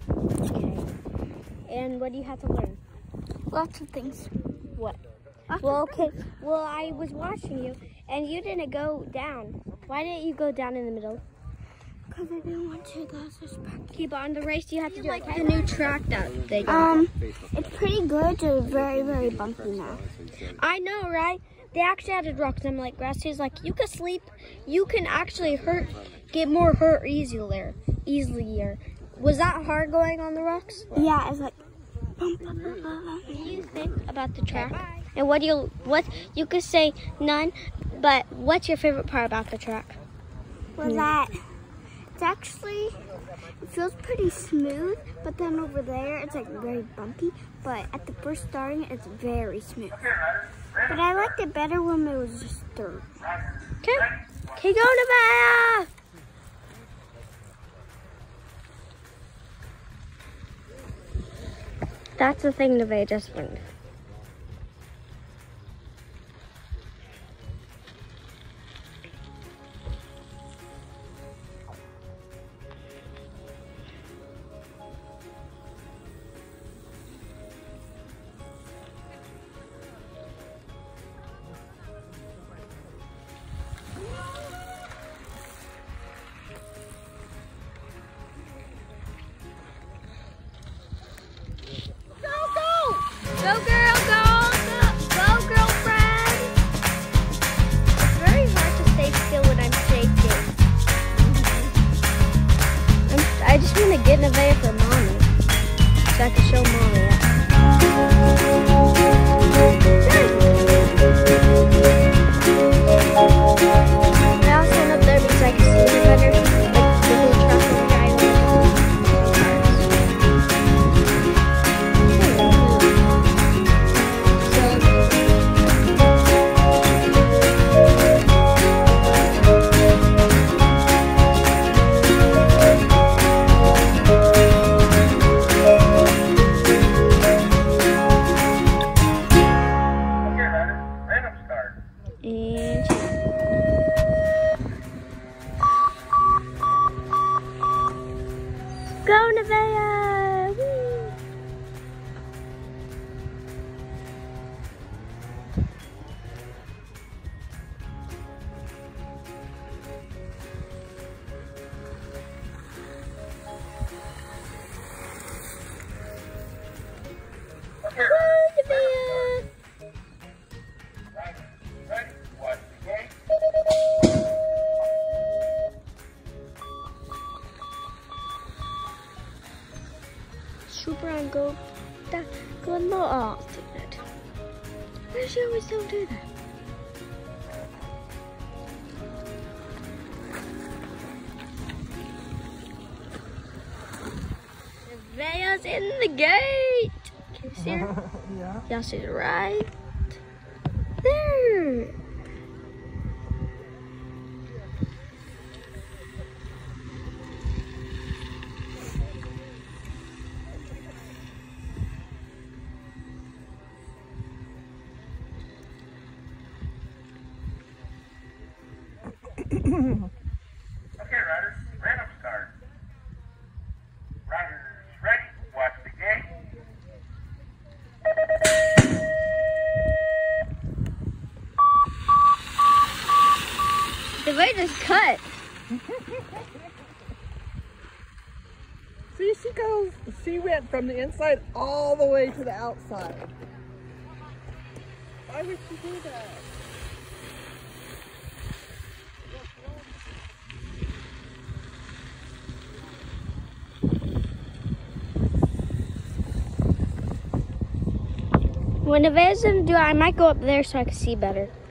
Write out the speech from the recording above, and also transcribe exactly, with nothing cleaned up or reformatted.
Okay. And what do you have to learn? Lots of things. What? Lots Well, of okay. Well, I was watching you, and you didn't go down. Why didn't you go down in the middle? Because I didn't want to. That's just Keep on the race. You have to do like it. the new track that they got. Um, it's pretty good. It's very, very bumpy now. I know, right? They actually added rocks. I'm like, Grassie's like, you can sleep. You can actually hurt, get more hurt easier, easier. Was that hard going on the rocks? Yeah, it's like. Bump, bump, What do you think about the track? And what do you what you could say none, but what's your favorite part about the track? Was that it's actually it feels pretty smooth, but then over there it's like very bumpy. But at the first starting, it's very smooth. But I liked it better when it was just dirt. Okay, keep going, Nevaeh. That's the thing Nevaeh just learned. Go girl, go, go, go girlfriend. It's very hard to stay still when I'm shaking. I'm, I just want to get Nevaeh for mommy, so I can show mommy. I also went up there because I can see her better, like the little truck on the island. And go, Nevaeh! Woo! Woo, Nevaeh! Super and go that go low. Oh, take that. Why does she always don't do that? Nevaeh's in the gate. Can you see her? Yeah. Yeah, she's right there. Okay, riders, random start. Riders ready, watch the gate. The way just cut. See, she goes, she went from the inside all the way to the outside. Why would she do that? When Nevaeh's gonna do it, I might go up there so I can see better.